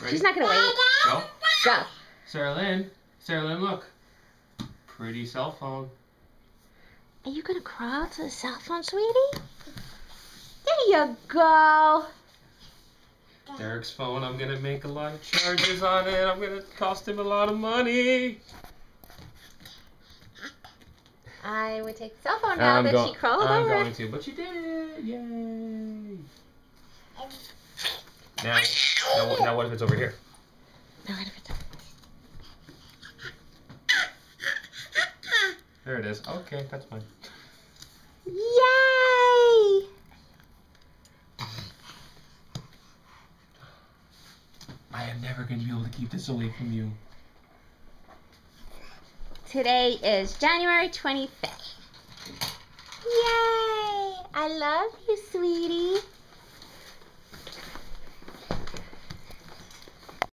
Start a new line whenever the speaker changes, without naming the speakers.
Ready?
She's not gonna wait.
Go.
Go.
Saralynn, look. Pretty cell phone.
Are you gonna crawl to the cell phone, sweetie? There you go.
Derek's phone, I'm gonna make a lot of charges on it. I'm gonna cost him a lot of money.
I would take the cell phone now that she crawled over.
I'm going to, but you did it! Yay! Now what if it's over here?
Now what if it's over?
There it is. Okay, that's fine.
Yay!
I am never going to be able to keep this away from you.
Today is January 25th. Yay! I love you, sweetie.